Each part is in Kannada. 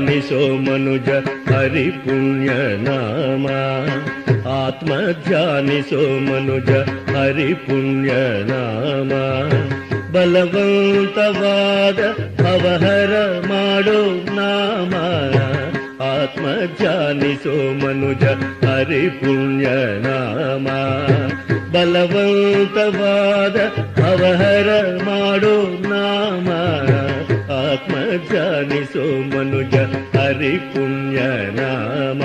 ಜಾನಿಸೋ ಮನುಜ ಹರಿ ಪುಣ್ಯ ನಾಮ. ಆತ್ಮ ಜಾನಿಸೋ ಮನುಜ ಹರಿ ಪುಣ್ಯ ನಾಮ. ಬಲವಂತವಾದ ಅವಹರ ಮಾಡೋ ನಾಮ. ಆತ್ಮ ಜಾನಿಸೋ ಮನುಜ ಹರಿ ಪುಣ್ಯ ನಾಮ. ಬಲವಂತವಾದ ಅವಹರ ಮಾಡೋ ನಾಮ. ಆತ್ಮ ಜಾನಿಸೋ ಮನುಜ ಹರಿ ಪುಣ್ಯ ನಾಮ.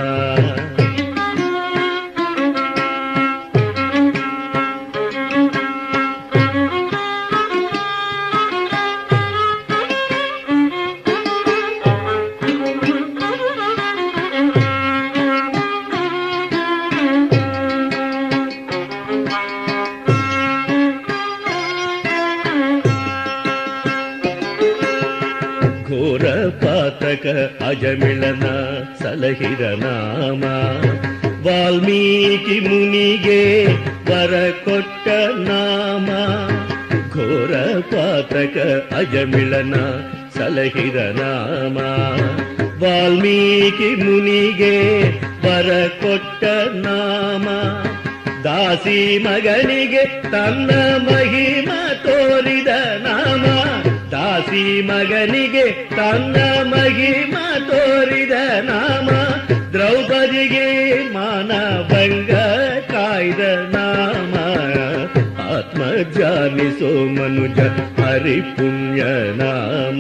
ಅಜಮಿಳನ ಸಲಹಿರ ನಾಮ. ವಾಲ್ಮೀಕಿ ಮುನಿಗೆ ವರ ಕೊಟ್ಟ ನಾಮ. ಘೋರ ಪಾತಕ ಅಜಮಿಳನ ಸಲಹಿರ ನಾಮ. ವಾಲ್ಮೀಕಿ ಮುನಿಗೆ ವರ ಕೊಟ್ಟ ನಾಮ. ದಾಸಿ ಮಗನಿಗೆ ತನ್ನ ಮಹಿಮ ತೋರಿದ ನಾಮ. ದಾಸಿ ಮಗನಿಗೆ ತನ್ನ ಮಹಿಮ ತೋರಿದ ನಾಮ. ದ್ರೌಪದಿಗೆ ಮಾನಭಂಗ ಕಾಯ್ದ ನಾಮ. ಆತ್ಮ ಜಾನಿಸೋ ಮನುಜ ಹರಿ ಪುಣ್ಯ ನಾಮ.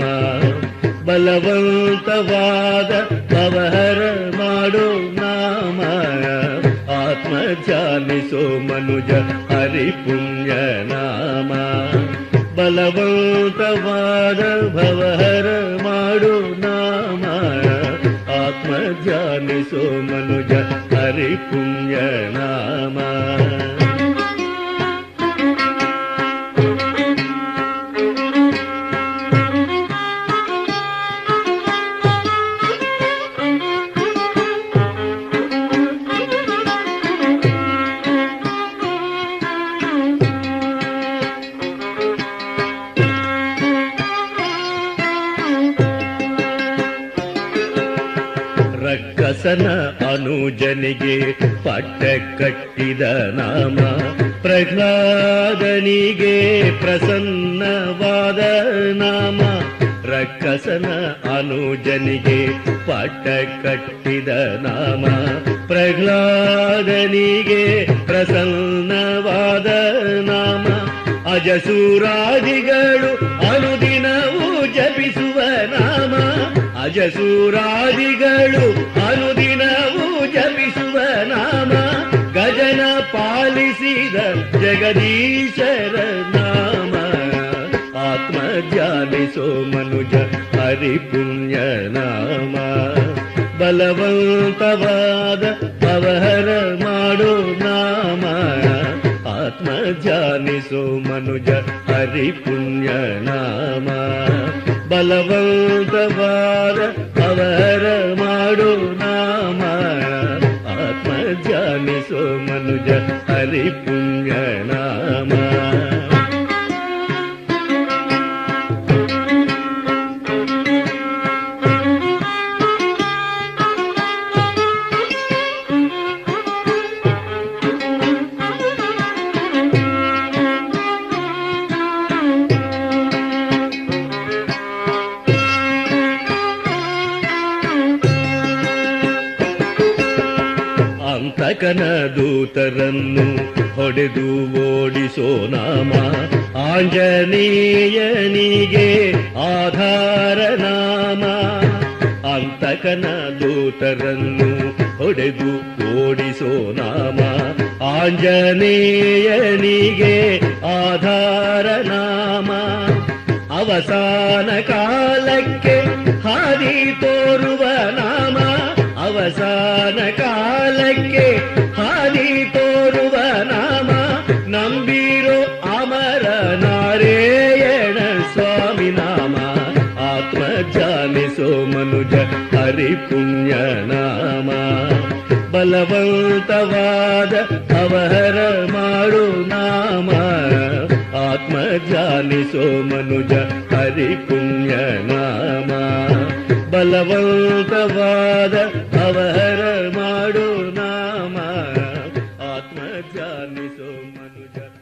ಬಲವಂತವಾದ ಅವಹರ ಮಾಡೋ ನಾಮ. ಆತ್ಮ ಜಾನಿಸೋ ಮನುಜ ಹರಿ ಪುಣ್ಯ ನಾಮ. ಬಲವಂತವಾದ ಭವಹರ ಮಾಡು ನಾಮ. ಆತ್ಮ ಜಾನಿಸೋ ಮನುಜ ಹರಿ ಪುಣ್ಯ ನಾಮ. ರಕ್ಕಸನ ಅನುಜನಿಗೆ ಪಟ್ಟ ಕಟ್ಟಿದ ನಾಮ. ಪ್ರಹ್ಲಾದನಿಗೆ ಪ್ರಸನ್ನವಾದ ನಾಮ. ರಕ್ಕಸನ ಅನುಜನಿಗೆ ಪಟ್ಟ ಕಟ್ಟಿದ ನಾಮ. ಪ್ರಹ್ಲಾದನಿಗೆ ಪ್ರಸನ್ನವಾದ ನಾಮ. ಅಜಸೂರಾದಿಗಳು ಅನುದಿನವೂ ಜಪಿಸುವ ನಾಮ. ಅಜಸೂರಾದಿಗಳು ಅನುದಿನವೂ ಜಪಿಸುವ ನಾಮ. ಗಜನ ಪಾಲಿಸಿದ ಜಗದೀಶರ ನಾಮ. ಆತ್ಮ ಜಾನಿಸೋ ಮನುಜ ಹರಿ ಪುಣ್ಯ ನಾಮ. ಬಲವಂತವಾದ ಅವಹರ ಮಾಡೋ ನಾಮ. ಆತ್ಮ ಜಾನಿಸೋ ಮನುಜ ಹರಿ ಪುಣ್ಯ ನಾಮ. ಬಲವಂತವಾದ ಅವಹರ ಮಾಡೋ ನಾಮ. ಆತ್ಮ ಜಾನಿಸೋ ಮನುಜ ಹರಿ ಪುಣ್ಯ ನಾಮ. ಅಂತಕನ ದೂತರನ್ನು ಹೊಡೆದು ಓಡಿಸೋ ನಾಮ. ಆಂಜನೇಯನಿಗೆ ಆಧಾರ ನಾಮ. ಅಂತಕನ ದೂತರನ್ನು ಹೊಡೆದು ಓಡಿಸೋ ನಾಮ. ಆಂಜನೇಯನಿಗೆ ಆಧಾರ ನಾಮ. ಅವಸಾನ ಕಾಲಕ್ಕೆ ಹಾದಿ ತೋರುವ ನಾಮ. ಅವಸಾನ ಕಾಲಕ್ಕೆ ಹಾದಿ ತೋರುವ ನಾಮ. ನಂಬಿರೋ ಅಮರ ನಾರಾಯಣ ಸ್ವಾಮಿ ನಾಮ. ಆತ್ಮ ಜಾನಿಸೋ ಮನುಜ ಹರಿ ಪುಣ್ಯ ನಾಮ. ಬಲವಂತವಾದ ಅವಹರ ಮಾಡು ನಾಮ. ಆತ್ಮ ಜಾನಿಸೋ ಮನುಜ ಹರಿ ಪುಣ್ಯ ನಾಮ. ಬಲವಂತವಾದ ಅವಹರ ಮಾಡು ನಾಮ ಆತ್ಮ ಧ್ಯಾನಿಸೋ ಮನುಜ.